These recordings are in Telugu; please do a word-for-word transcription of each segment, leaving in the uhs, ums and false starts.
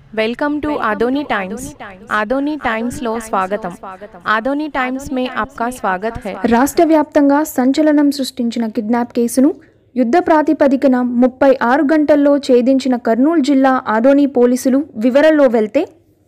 Welcome to Adoni times. Adoni times లో స్వాగతం। ఆదోని టైమ్స్ में आपका स्वागत है। రాష్ట్ర వ్యాప్తంగా సంచలనం సృష్టించిన కిడ్నాప్ కేసును యుద్ధ ప్రాతిపదికన ముప్పై ఆరు గంటల్లో ఛేదించిన కర్నూలు జిల్లా ఆదోని పోలీసులు వివరాల్లో వెళ్తే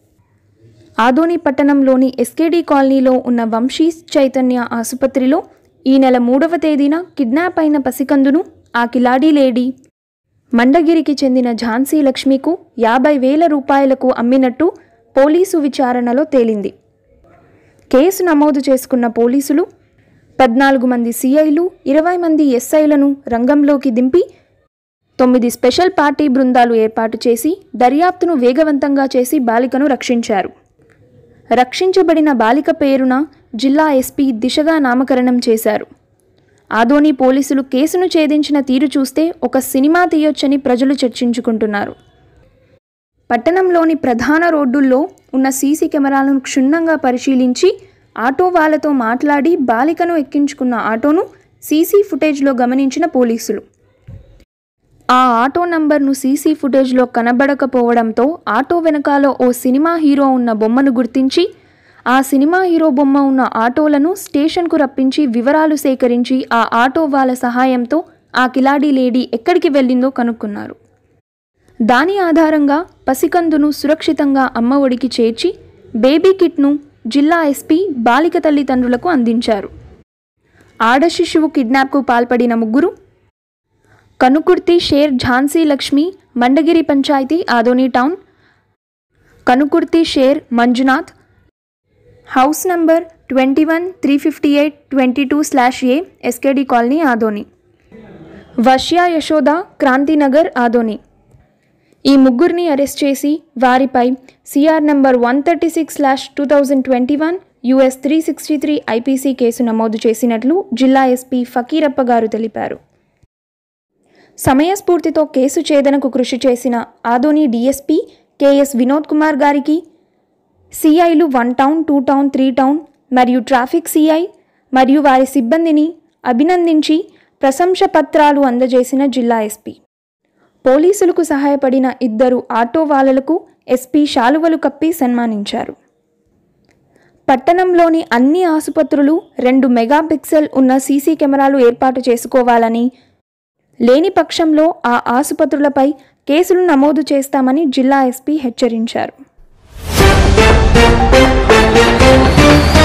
ఆదోని పట్టణంలోని ఎస్కేడి కాలనీలో ఉన్న వంశీ చైతన్య ఆసుపత్రిలో ఈ నెల మూడవ తేదీన కిడ్నాప్ అయిన పసికందును ఆ కిలాడీ లేడీ మండగిరికి చెందిన ఝాన్సీ లక్ష్మికు యాభై వేల రూపాయలకు అమ్మినట్టు పోలీసు విచారణలో తేలింది। కేసు నమోదు చేసుకున్న పోలీసులు పద్నాలుగు మంది సిఐలు ఇరవై మంది ఎస్ఐలను రంగంలోకి దింపి తొమ్మిది స్పెషల్ పార్టీ బృందాలు ఏర్పాటు చేసి దర్యాప్తును వేగవంతంగా చేసి బాలికను రక్షించారు। రక్షించబడిన బాలిక పేరున జిల్లా ఎస్పీ దిశగా నామకరణం చేశారు। ఆదోని పోలీసులు కేసును ఛేదించిన తీరు చూస్తే ఒక సినిమా తీయొచ్చని ప్రజలు చర్చించుకుంటున్నారు। పట్టణంలోని ప్రధాన రోడ్డుల్లో ఉన్న సీసీ కెమెరాలను క్షుణ్ణంగా పరిశీలించి ఆటో వాళ్ళతో మాట్లాడి బాలికను ఎక్కించుకున్న ఆటోను సీసీ ఫుటేజ్లో గమనించిన పోలీసులు ఆ ఆటో నంబర్ను సీసీ ఫుటేజ్లో కనబడకపోవడంతో ఆటో వెనకాల ఓ సినిమా హీరో ఉన్న బొమ్మను గుర్తించి ఆ సినిమా హీరో బొమ్మ ఉన్న ఆటోలను స్టేషన్కు రప్పించి వివరాలు సేకరించి ఆ ఆటో వాళ్ళ సహాయంతో ఆ కిలాడీ లేడీ ఎక్కడికి వెళ్ళిందో కనుక్కున్నారు। దాని ఆధారంగా పసికందును సురక్షితంగా అమ్మ ఒడికి చేర్చి బేబీ కిట్ను జిల్లా ఎస్పీ బాలిక తల్లిదండ్రులకు అందించారు। ఆడ శిశువు కిడ్నాప్కు పాల్పడిన ముగ్గురు కనుకుర్తి షేర్ ఝాన్సీ లక్ష్మి మండగిరి పంచాయతీ Adoni town, Kanukurthi Sher Manjunath house number twenty one three fifty eight twenty two slash A SKD colony Adoni, Varshya Yashoda Kranthinagar Adoni. ఈ ముగ్గురిని అరెస్ట్ చేసి వారిపై CR number one thirty six slash two thousand twenty one US three sixty three IPC case నమోదు చేసినట్లు జిల్లా ఎస్పీ ఫకీరప్ప గారు తెలిపారు। సమయస్ఫూర్తితో కేసు ఛేదనకు కృషి చేసిన ఆదోని డిఎస్పీ కెఎస్ వినోద్ కుమార్ గారికి, సిఐలు one town two town three town మరియు ట్రాఫిక్ సిఐ మరియు వారి సిబ్బందిని అభినందించి ప్రశంస పత్రాలు అందజేసిన జిల్లా ఎస్పీ పోలీసులకు సహాయపడిన ఇద్దరు ఆటో వాళ్ళకు ఎస్పీ శాలువలు కప్పి సన్మానించారు। పట్టణంలోని అన్ని ఆసుపత్రులు రెండు మెగాపిక్సెల్ ఉన్న సీసీ కెమెరాలు ఏర్పాటు చేసుకోవాలని, లేని పక్షంలో ఆ ఆసుపత్రులపై కేసులు నమోదు చేస్తామని జిల్లా ఎస్పీ హెచ్చరించారు।